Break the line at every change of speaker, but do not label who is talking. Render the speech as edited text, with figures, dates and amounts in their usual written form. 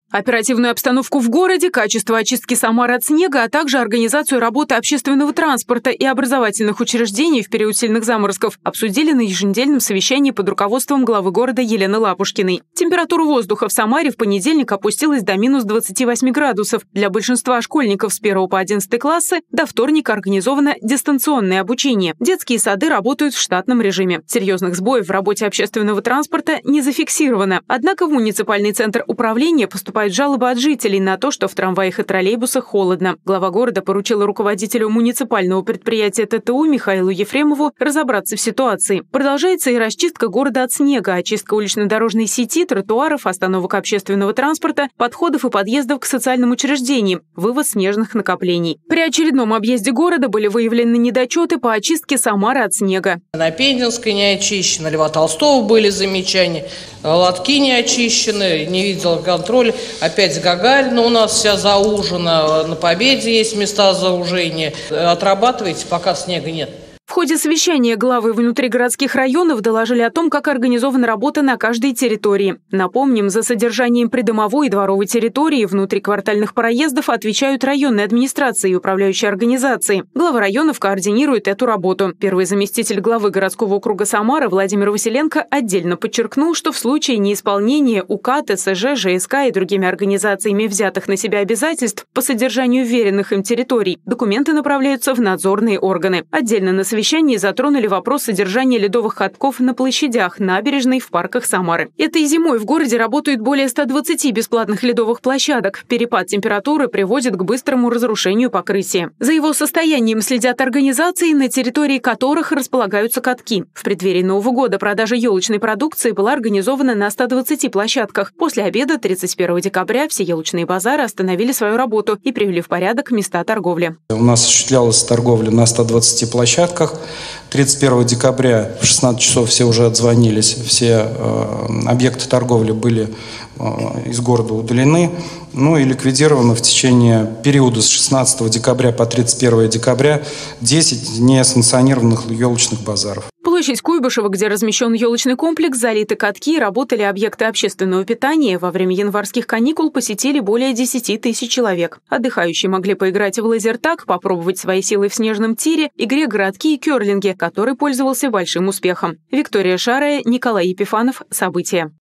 Оперативную обстановку в городе, качество очистки Самары от снега, а также организацию работы общественного транспорта и образовательных учреждений в период сильных заморозков обсудили на еженедельном совещании под руководством главы города Елены Лапушкиной. Температура воздуха в Самаре в понедельник опустилась до минус 28 градусов. Для большинства школьников с 1 по 11 классы до вторника организовано дистанционное обучение. Детские сады работают в штатном режиме. Серьезных сбоев в работе общественного транспорта не зафиксировано. Однако в муниципальный центр управления поступают жалобы от жителей на то, что в трамваях и троллейбусах холодно. Глава города поручила руководителю муниципального предприятия ТТУ Михаилу Ефремову разобраться в ситуации. Продолжается и расчистка города от снега, очистка улично-дорожной сети, тротуаров, остановок общественного транспорта, подходов и подъездов к социальным учреждениям, вывоз снежных накоплений. При очередном объезде города были выявлены недочеты по очистке Самары от снега.
На Пензенской не очищено, Льва Толстого были замечания, лотки не очищены, не видела контроль. Опять с Гагарина у нас вся заужена, на Победе есть места заужения. Отрабатывайте, пока снега нет.
В ходе совещания главы внутригородских районов доложили о том, как организована работа на каждой территории. Напомним, за содержанием придомовой и дворовой территории внутриквартальных проездов отвечают районные администрации и управляющие организации. Главы районов координируют эту работу. Первый заместитель главы городского округа Самара Владимир Василенко отдельно подчеркнул, что в случае неисполнения УК, ТСЖ, ЖСК и другими организациями взятых на себя обязательств по содержанию веренных им территорий, документы направляются в надзорные органы. Отдельно на совещании затронули вопрос содержания ледовых катков на площадях, набережной, в парках Самары. Этой зимой в городе работают более 120 бесплатных ледовых площадок. Перепад температуры приводит к быстрому разрушению покрытия. За его состоянием следят организации, на территории которых располагаются катки. В преддверии Нового года продажа елочной продукции была организована на 120 площадках. После обеда 31 декабря все елочные базары остановили свою работу и привели в порядок места торговли.
У нас осуществлялась торговля на 120 площадках. 31 декабря в 16 часов все уже отзвонились, все объекты торговли были из города удалены, и ликвидировано в течение периода с 16 декабря по 31 декабря 10 несанкционированных елочных базаров.
Площадь Куйбышева, где размещен елочный комплекс, залиты катки, работали объекты общественного питания. Во время январских каникул посетили более 10 тысяч человек. Отдыхающие могли поиграть в лазертаг, попробовать свои силы в снежном тире, игре городки и керлинге, который пользовался большим успехом. Виктория Шарая, Николай Епифанов. События.